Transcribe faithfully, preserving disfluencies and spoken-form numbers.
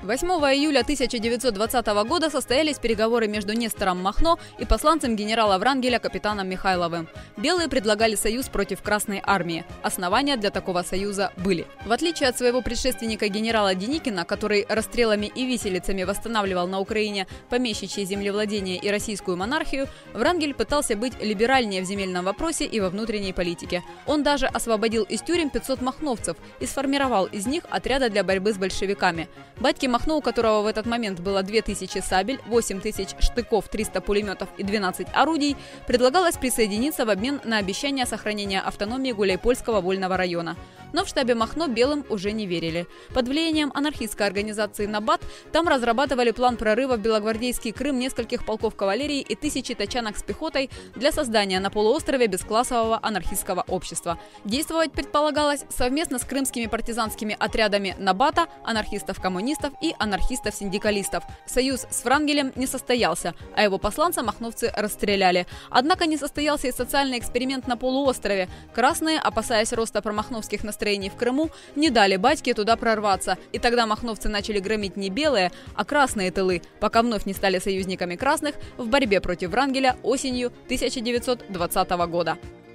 восьмого июля тысяча девятьсот двадцатого года состоялись переговоры между Нестором Махно и посланцем генерала Врангеля капитаном Михайловым. Белые предлагали союз против Красной армии. Основания для такого союза были. В отличие от своего предшественника генерала Деникина, который расстрелами и виселицами восстанавливал на Украине помещичьи землевладения и российскую монархию, Врангель пытался быть либеральнее в земельном вопросе и во внутренней политике. Он даже освободил из тюрем пятьсот махновцев и сформировал из них отряды для борьбы с большевиками. Батьке Махно, у которого в этот момент было две тысячи сабель, восемь тысяч штыков, триста пулеметов и двенадцать орудий, предлагалось присоединиться в обмен на обещание сохранения автономии Гуляйпольского вольного района. Но в штабе Махно белым уже не верили. Под влиянием анархистской организации «Набат» там разрабатывали план прорыва в Белогвардейский Крым нескольких полков кавалерии и тысячи тачанок с пехотой для создания на полуострове бесклассового анархистского общества. Действовать предполагалось совместно с крымскими партизанскими отрядами «Набата», анархистов-коммунистов и анархистов-синдикалистов. Союз с Врангелем не состоялся, а его посланца махновцы расстреляли. Однако не состоялся и социальный эксперимент на полуострове. Красные, опасаясь роста промахновских настроений в Крыму, не дали батьке туда прорваться. И тогда махновцы начали громить не белые, а красные тылы, пока вновь не стали союзниками красных в борьбе против Врангеля осенью тысяча девятьсот двадцатого года.